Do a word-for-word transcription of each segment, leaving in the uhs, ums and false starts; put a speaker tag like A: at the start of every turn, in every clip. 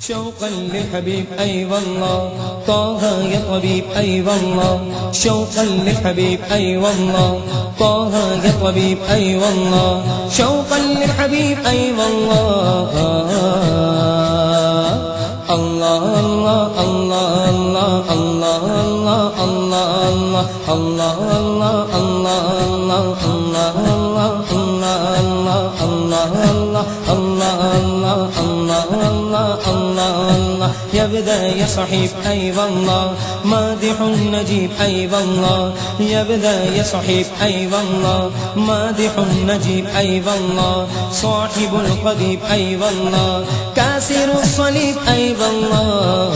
A: شوقا للحبيب أي والله طه يا طبيب أي والله شوقا للحبيب أي والله طه يا طبيب أي والله شوقا للحبيب أي والله الله الله الله الله الله الله الله الله الله الله الله الله يبدأ يا صحيب أي والله مادح النجيب أي والله يبدأ يا صحيب أي والله مادح النجيب أي والله صاحب القضيب أي والله كاسر الصليب أي والله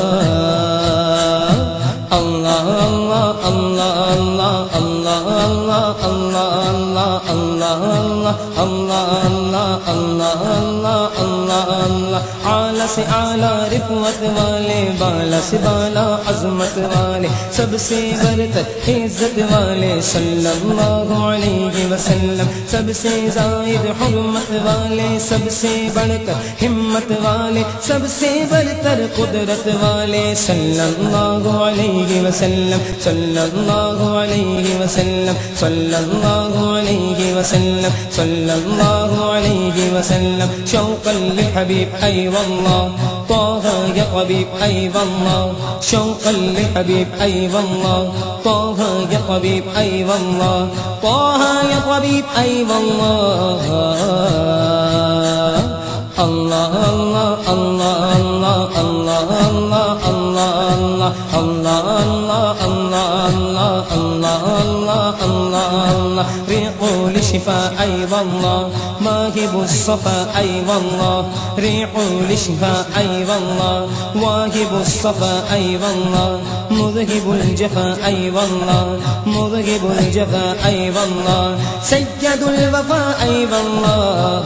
A: الله الله الله الله الله الله الله الله الله الله الله الله الله الله आला से आला रिफ़त वाले बाला से बाला अज़मत वाले सबसे बरतर इज़्ज़त वाले सल्लल्लाहु अलैहि वसल्लम सबसे ज़ायद हुर्मत वाले सबसे बढ़कर हिम्मत वाले सबसे बढ़कर कुदरत वाले सल्लल्लाहु अलैहि वसल्लम सल्लल्लाहु अलैहि वसल्लम सल्लल्लाहु अलैहि वसल्लम सल्लल्लाहु अलैहि वसल्लम शौक़न लिल हबीब ऐ والله طه يا طبيب أي والله شوقا للحبيب أي والله طه يا طبيب أي والله طه يا طبيب أي والله الله الله الله الله الله الله الله الله الله الله الله الله الله ريق لشفاء أي والله ماهب الصفا أي والله ريح لشفاء أي والله واهب الصفا أي والله مذهب الجفا أي والله مذهب الجفا أي والله سيد الوفاء أي والله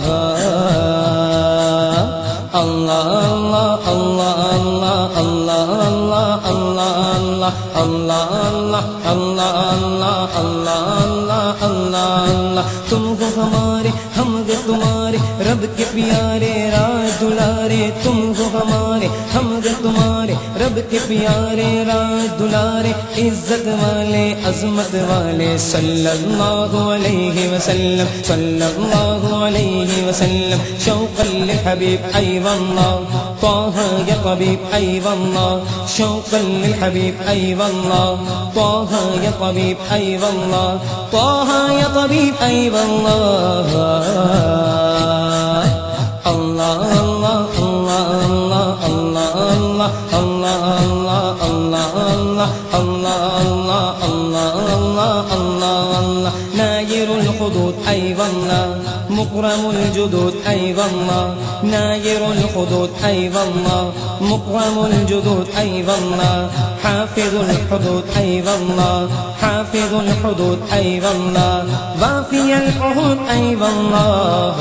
A: الله الله الله الله الله الله الله الله الله الله الله الله الله الله तुम हो हमारे हम गए तुम्हारे रब के प्यारे राज दुलारे तुम हो हमारे हम गए तुम्हारे रब के प्यारे राज दुलारे इज्जत वाले अजमत वाले सल्लल्लाहु अलैहि वसल्लम सल्लल्लाहु अलैहि वसल्लम शौक़न लिल हबीब ऐ والله طه يا طبيب أي والله شوقا للحبيب أي والله طه يا طبيب أي والله طه يا طبيب أي والله الله الله الله الله الله الله الله الله الله الله الله الله ناير الخدود أي والله مكرم الجدود أي والله ناير الخدود أي والله مكرم الجدود أي والله حافظ الحدود أي والله حافظ الحدود أي والله وافي العهود أي والله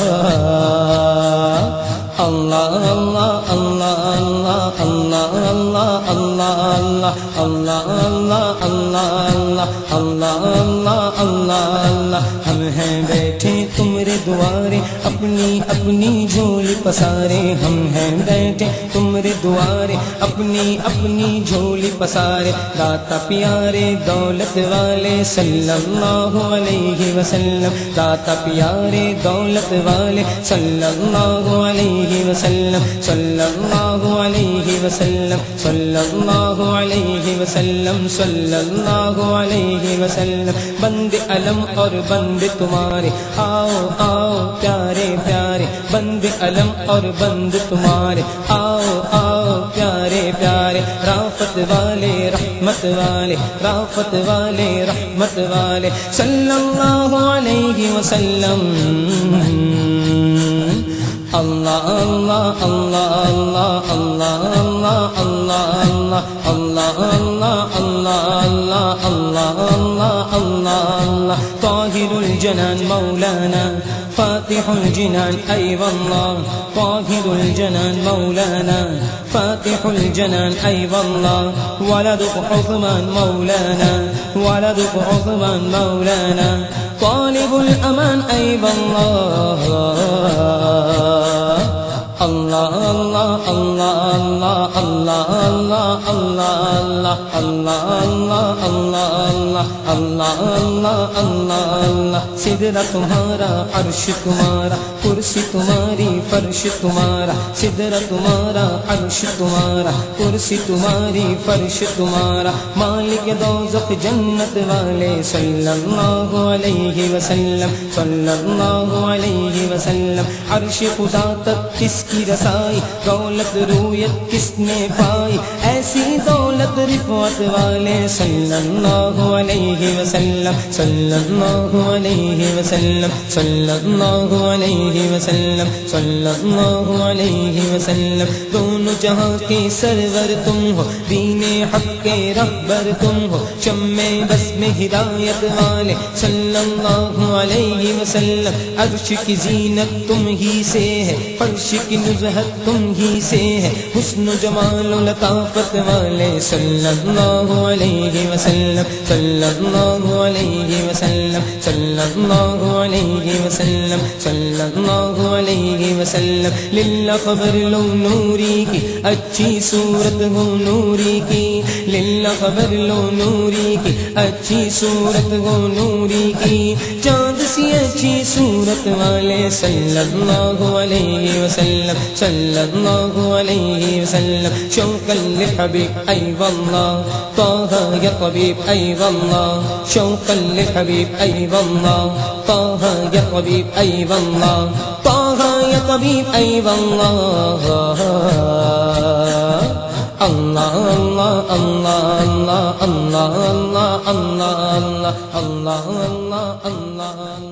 A: الله الله الله الله الله الله الله الله الله الله الله الله الله الله हम हैं बैठे तुम्हारे द्वारे अपनी अपनी झोली पसारे हम हैं बैठे तुम्हारे द्वारे अपनी अपनी झोली पसारे दाता प्यारे दौलत वाले सल्लल्लाहु अलैहि वसल्लम दाता प्यारे दौलत वाले सल्लल्लाहु अलैहि वसल्लम सल्लल्लाहु अलैहि वसल्लम सल्लल्लाहु अलैहि वसल्लम सल्लल्लाहु अलैहि वसल्लम बंदे अलम और बंदे तुम्हारे आओ आओ प्यारे प्यारे बंदे अलम और बंदे तुम्हारे आओ आओ प्यारे प्यारे राफत वाले रहमत वाले राफत वाले रहमत वाले सल्लल्लाहु अलैहि वसल्लम Allah Allah Allah Allah Allah Allah Allah Allah Allah Allah Allah Allah Allah Allah Allah Tahir الجنان مولانا فاتح الجنان أي والله طاهر الجنان مولانا فاتح الجنان أي والله ولدك عثمان مولانا ولدك عثمان مولانا طالب الأمان أي والله Allah Allah Allah Allah Allah Allah Allah Allah Allah Allah Allah Allah Allah Allah Allah Sidra तुम्हारा अर्श तुम्हारा कुर्सी तुम्हारी फर्श तुम्हारा सिदरा तुम्हारा अर्श तुम्हारा कुर्सी तुम्हारी फर्श तुम्हारा मालिक दोज़ख जन्नत वाले सल्लल्लाहु अलैहि वसल्लम सल्लल्लाहु अलैहि वसल्लम अर्श खुदा तक किसकी रसाई दौलत रूयत किसने पाई ऐसी दौलत रिफ़अत वाले सल्लल्लाहु अलैहि वसल्लम सल्लल्लाहु अलैहि वसल्लम सल्लल्लाहु अलैहि वसल्लम सल्लल्लाहु अलैहि वसल्लम दोनों जहां के सरवर तुम हो दीने हक के रहबर तुम हो शम्मे बस में हिदायत वाले सल्लल्लाहु अलैहि वसल्लम अर्श की जीनत तुम ही से है फर्श की नुज़हत तुम ही से है हुस्न जमाल लताफत वाले सल्लल्लाहु अलैहि वसल्लम सल्लल्लाहु अलैहि वसल्लम सल्लल्लाहु अलैहि वसल्लम सल्लल्लाहु अलैहि वसल्लम लिल्ला खबर लो नूरी की अच्छी सूरत हो नूरी की लिल्ला खबर लो नूरी की अच्छी सूरत हो नूरी की चाँद सी अच्छी सूरत वाले सल्लल्लाहु अलैहि वसल्लम सल्लल्लाहु अलैहि वसल्लम शौक़न लिल हबीब ऐ वल्लाह ताहा या तबीब ऐ वल्लाह शौक़न लिल हबीब ऐ वल्लाह ताहा या तबीब ऐ वल्लाह ताहा या तबीब ऐ वल्लाह Allah Allah Allah Allah Allah Allah Allah Allah Allah Allah